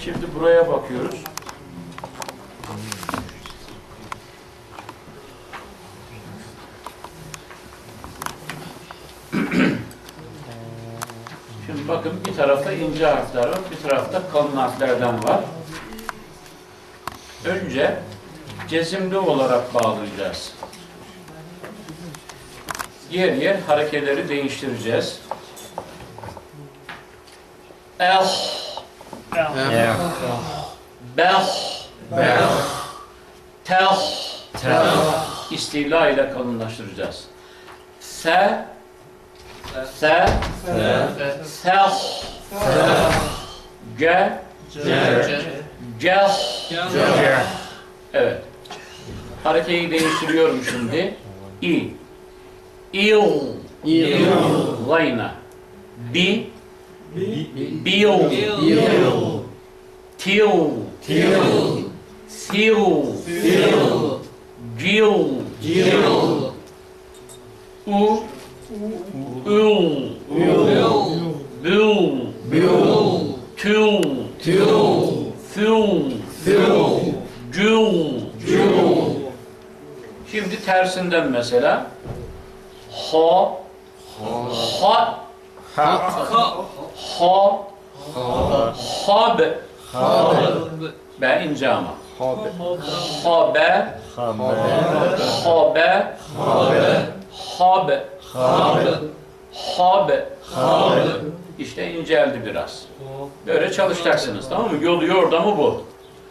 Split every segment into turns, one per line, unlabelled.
Şimdi buraya bakıyoruz. Şimdi bakın bir tarafta ince harfler var, bir tarafta kalın harflerden var. Önce cezimli olarak bağlayacağız. Yer yer hareketleri değiştireceğiz. İstila ile kalınlaştıracağız. Evet. Harekeyi değiştiriyorum şimdi. Layna. Şimdi tersinden mesela be ince ama. İşte inceldi biraz. Böyle çalışacaksınız, tamam mı? Yolu yordamı bu.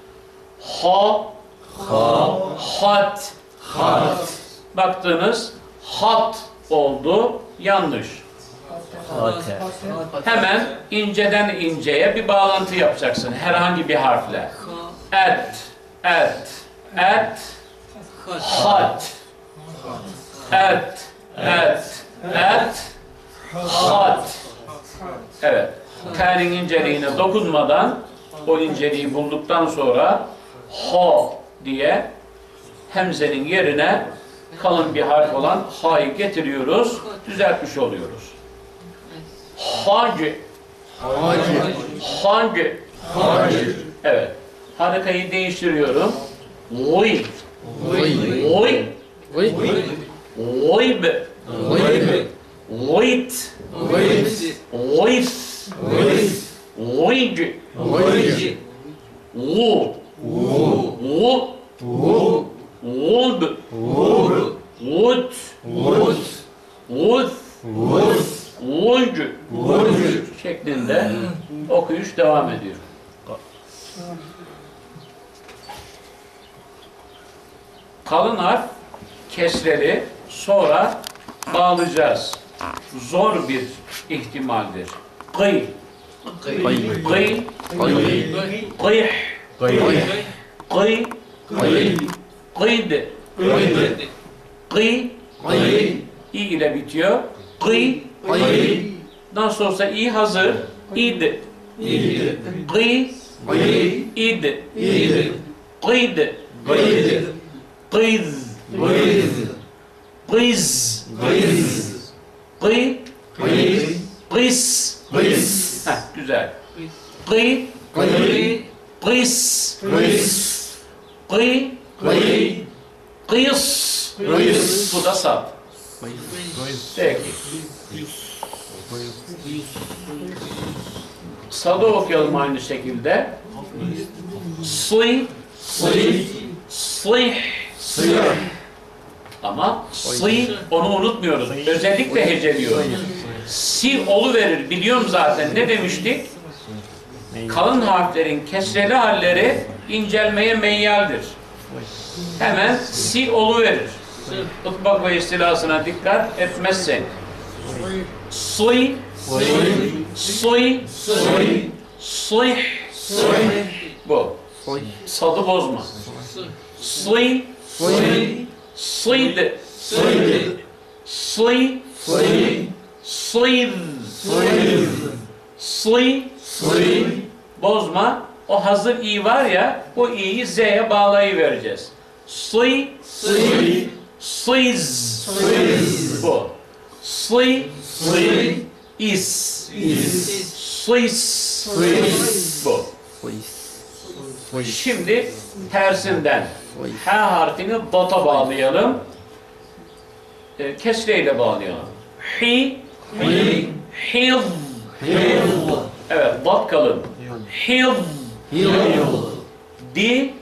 Hat. Baktınız hat oldu, yanlış. Hemen inceden inceye bir bağlantı yapacaksın herhangi bir harfle. Hat. Evet. T'nin inceliğine dokunmadan o inceliği bulduktan sonra ho diye hemzenin yerine kalın bir harf olan ha'yı getiriyoruz, düzeltmiş oluyoruz. Hangi? Evet. Harekayı değiştiriyorum. Oy. Oyb. Oyt. Oys. Oyg. O. Olb. Olg. Şeklinde okuyuş devam ediyor. Kalın harf kesreli sonra bağlayacağız. Zor bir ihtimaldir. Gıy. Gıy. Gıyh. Gıy. Gıyd. Gıy. İ ile bitiyor. Gıy. Nasıl olsa i hazır. İd. Gıy. İd. Gıyd. Gıyz. Gıyz. Gıy. Gıys. Heh, güzel. Gıy. Gıys. Gıy. Gıyız. Bu da sap. Peki. Sadı okuyalım aynı şekilde. Sıy. Sıy. Ama sıy onu unutmuyoruz. Özellikle heceliyoruz. Si oluverir. Biliyorum zaten. Ne demiştik? Kalın harflerin kesreli halleri incelmeye meyyaldir. Hemen si oluverir. Itbak ve istilasına dikkat etmezsek. Sıy. Bu. Sadı bozma. Sıy. Sıyd. Sıy. Sıyd. Bozma. O hazır i var ya, o i'yi z'ye bağlayıvereceğiz. Sıy. Sıyz. Bu. Sıy. Is. Sıys. Bu. Şimdi tersinden H harfini dota bağlayalım. Kesreyle bağlayalım. Hi, hil. Evet, dat kalın. Hil. Di,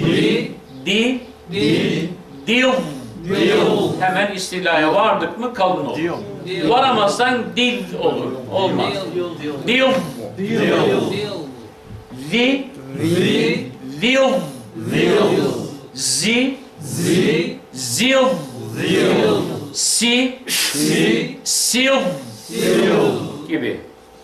dil. Hemen istilaya vardık mı kalın olur. Varamazsan dil olur. Olmaz. Dil. Zi. Zil. Zi. Zil. Si. Sil. Gibi.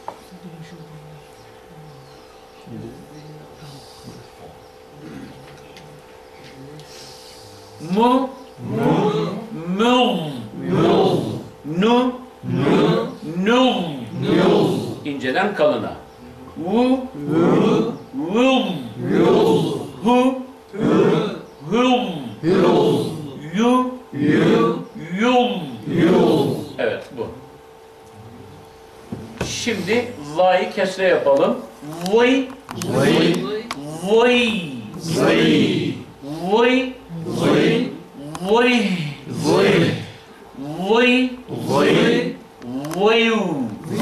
Mu. Mul. Nu. Nul. İnceden kalına. Vu. Vul. Hu. Hul. Yu. Yul. Evet bu. Şimdi va'yı kesre yapalım. Vay. Vay. Vay. Vay. Vay. Vay. Vayu.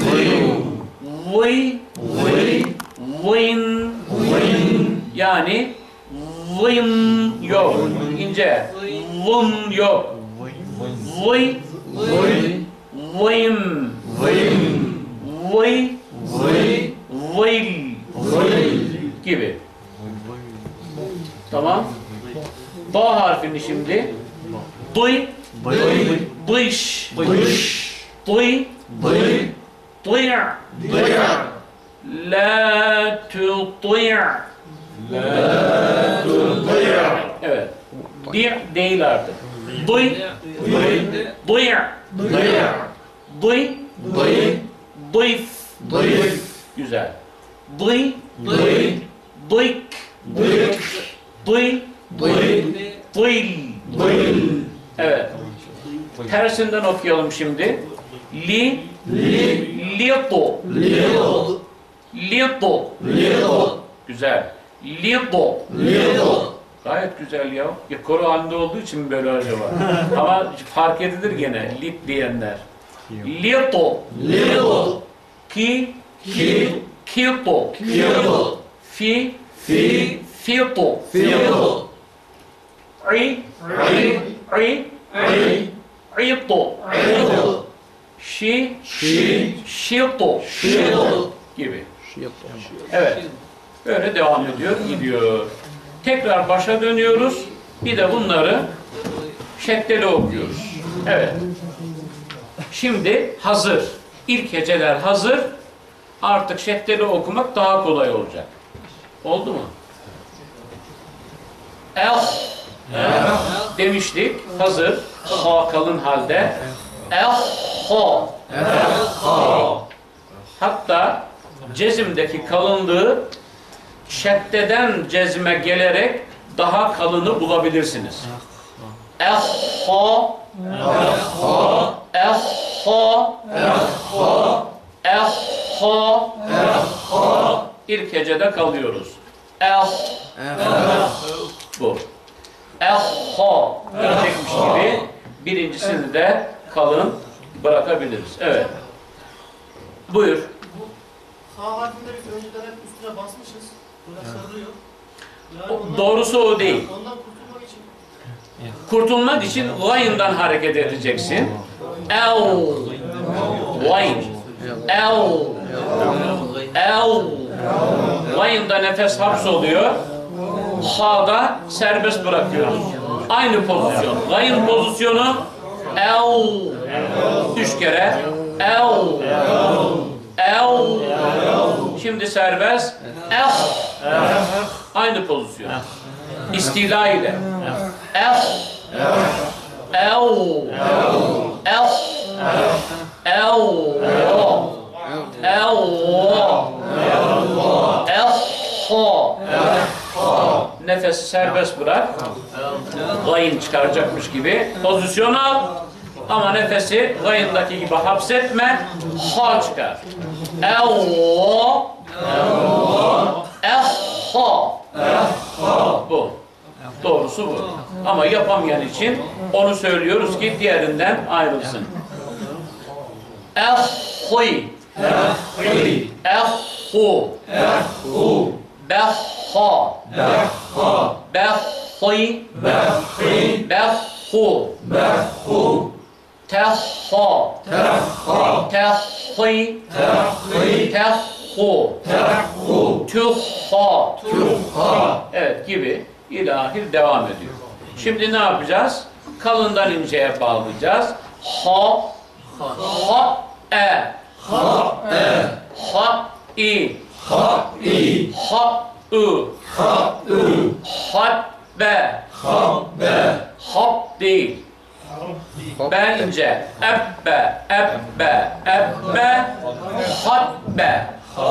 Vay. Vayın. Yani vayın yok. İnce. Vın yok. Vay. Vayım. Vay. Vayl. Gibi. Tamam. Ba harfini şimdi. Duy. Dış. Duy. Duy'. La tuti'. Evet. Bir değil artık. Duy. Duy. Duyf. Güzel. Duy. Duyk. Duy. Duyl. Evet. Tersinden okuyalım şimdi. Li. Lito. Güzel. Lito. Gayet güzel ya. Koro halinde olduğu için böyle acaba. Ama fark edilir gene. Lit diyenler. Lito. Ki. Kito. Fi. Fito. I. Ito. Şito. Gibi. Evet. Böyle devam ediyor, gidiyor. Tekrar başa dönüyoruz. Bir de bunları şeddeli okuyoruz. Evet. Şimdi hazır. İlk heceler hazır. Artık şeddeli okumak daha kolay olacak. Oldu mu? Demiştik. Hazır. Ha kalın halde. Hatta cezimdeki kalınlığı şeddeden cezme gelerek daha kalını bulabilirsiniz. İlk hecede kalıyoruz. Bu. Diyecekmiş gibi birincisini de kalın bırakabiliriz. Evet. Buyur.
H harfinde biz önceden hep üstüne basmışız. Böyle sarılıyor.
Doğrusu o değil.
Ondan kurtulmak için.
Kurtulmak için layından hareket edeceksin. Line. Line'da nefes hapsoluyor. Ha'da serbest bırakıyoruz. Aynı pozisyon. Line pozisyonu üç kere. Şimdi serbest. Aynı pozisyon. İstila ile. Nefesi serbest bırak. Gayn çıkaracakmış gibi pozisyon al. Ama nefesi gayındaki gibi hapsetme. Ha çıkar. doğrusu bu. Ama yapamayan için onu söylüyoruz ki diğerinden ayrılsın. Ehhi, ehhu, behha, behhi, behhu, tehha, tehhi, tehhu, tuhha. Evet gibi ilahir devam ediyor. Şimdi ne yapacağız? Kalından inceye bağlayacağız. Ha, ha, ha, i, ha, ı, habbe, hab değil. Ben ince, ebbe, ebbe, ebbe, habbe,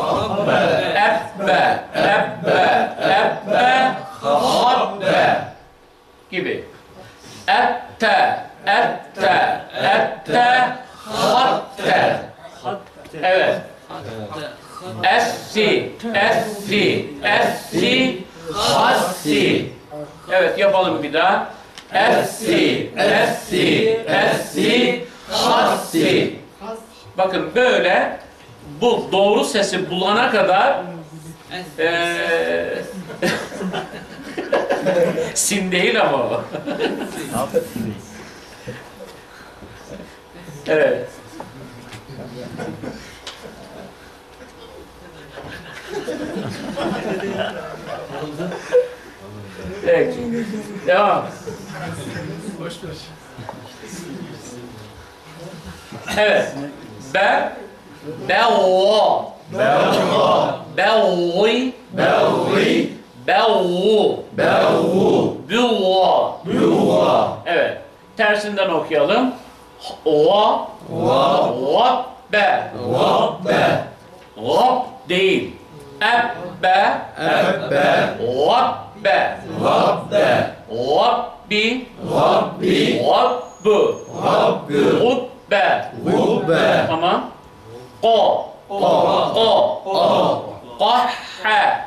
ebbe, ebbe, ebbe, habbe gibi. Ette, ette, ette, hatte. Evet. Essi, essi, essi, hassi. Evet, yapalım bir daha. Essi, essi, essi, hassi. Bakın böyle bu doğru sesi bulana kadar sin değil ama o. Evet. Peki. Devam. Evet. Bello. Belli. Bellu. Bülla. Evet. Tersinden okuyalım. Va. Rabbe. Rab değil. Ebbe. Rabbe. Rabbi. Rabbü. Rubbe. Tamam. Qa. Qahhe.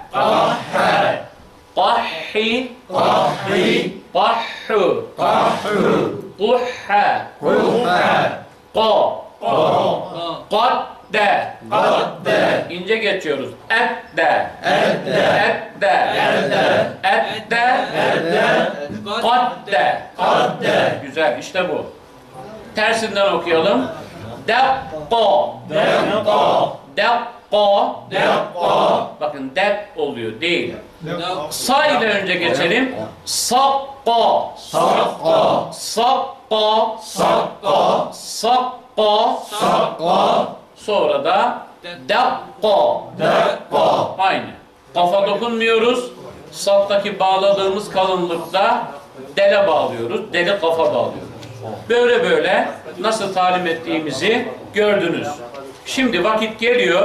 Qahhi. Qahhu. Quhhe. Qa. Qadde. İnce geçiyoruz. Edde. Qadde. Güzel, işte bu. Tersinden okuyalım. Dekka. Bakın dek oluyor değil. Sa ile önce geçelim. Sakka. Sonra da dakka. Aynı. Kafa dokunmuyoruz. Saktaki bağladığımız kalınlıkta dele bağlıyoruz. Deli kafa bağlıyoruz. Böyle böyle nasıl talim ettiğimizi gördünüz. Şimdi vakit geliyor.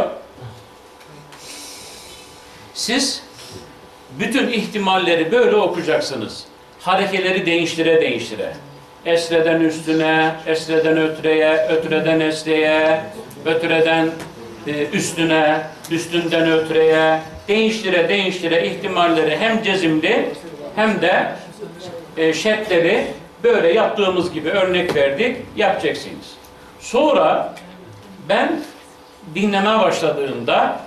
Siz bütün ihtimalleri böyle okuyacaksınız. Harekeleri değiştire. Esreden üstüne, esreden ötreye, ötreden esreye, ötreden üstüne, üstünden ötreye, değiştire ihtimalleri hem cezimli hem de şeddeli böyle yaptığımız gibi örnek verdik, yapacaksınız. Sonra ben dinlemeye başladığımda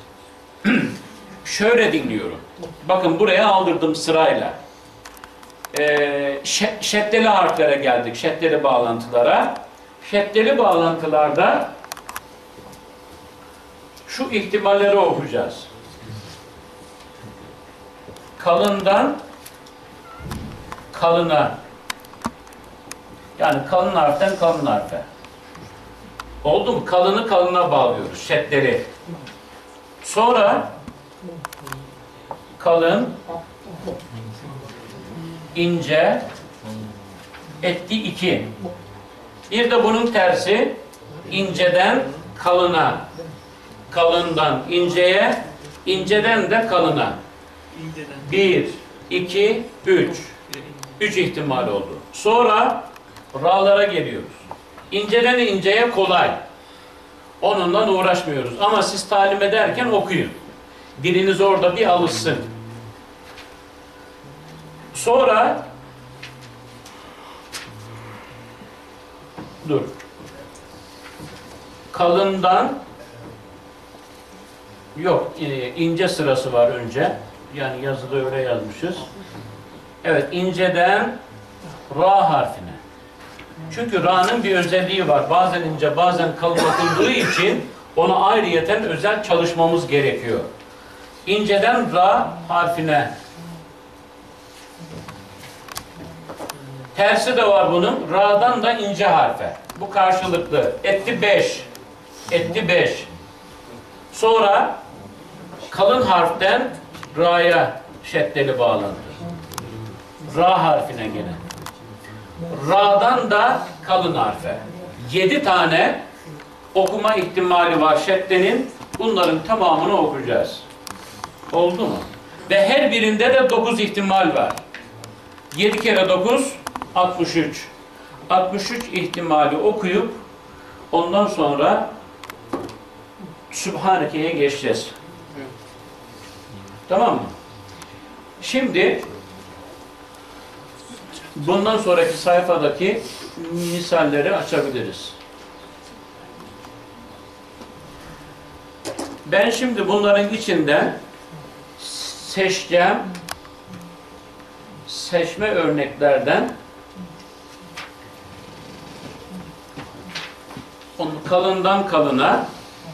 şöyle dinliyorum. Bakın buraya aldırdım sırayla. Şeddeli harflere geldik, şeddeli bağlantılara. Şeddeli bağlantılarda şu ihtimalleri okuyacağız. Kalından kalına. Yani kalın harften kalın harfe. Oldu mu? Kalını kalına bağlıyoruz. Şeddeli. Sonra kalın, ince, etti iki. Bir de bunun tersi inceden kalına. Kalından inceye, inceden de kalına. Bir, iki, üç. Üç ihtimal oldu. Sonra ra'lara geliyoruz. İnceden inceye kolay. Onunla uğraşmıyoruz. Ama siz talim ederken okuyun. Diliniz orada bir alışsın. Sonra dur. Kalından yok, ince sırası var önce. Yani yazıda öyle yazmışız. Evet, inceden ra harfine. Çünkü ra'nın bir özelliği var. Bazen ince, bazen kalın okunduğu için ona ayrıyeten özel çalışmamız gerekiyor. İnceden ra harfine. Tersi de var bunun. Ra'dan da ince harfe. Bu karşılıklı. Etti 5. Etti 5. Sonra kalın harften ra'ya şeddeli bağlandı. Ra harfine gene. Ra'dan da kalın harfe. 7 tane okuma ihtimali var şeddenin. Bunların tamamını okuyacağız. Oldu mu? Ve her birinde de 9 ihtimal var. 7 kere 9 63. 63 ihtimali okuyup ondan sonra Sübhaneke'ye geçeceğiz. Tamam mı? Şimdi bundan sonraki sayfadaki misalleri açabiliriz. Ben şimdi bunların içinden seçeceğim seçme örneklerden kalından kalına,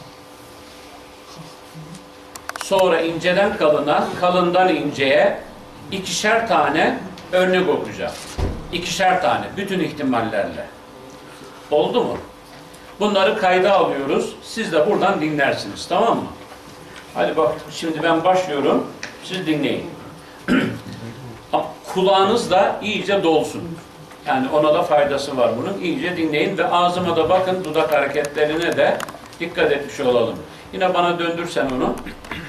sonra inceden kalına, kalından inceye ikişer tane örnek okuyacağım. İkişer tane, bütün ihtimallerle. Oldu mu? Bunları kayda alıyoruz. Siz de buradan dinlersiniz, tamam mı? Hadi bak, şimdi ben başlıyorum. Siz dinleyin. Kulağınız da iyice dolsun. Yani ona da faydası var bunun. İyice dinleyin ve ağzıma da bakın, dudak hareketlerine de dikkat etmiş olalım. Yine bana döndürsen onu.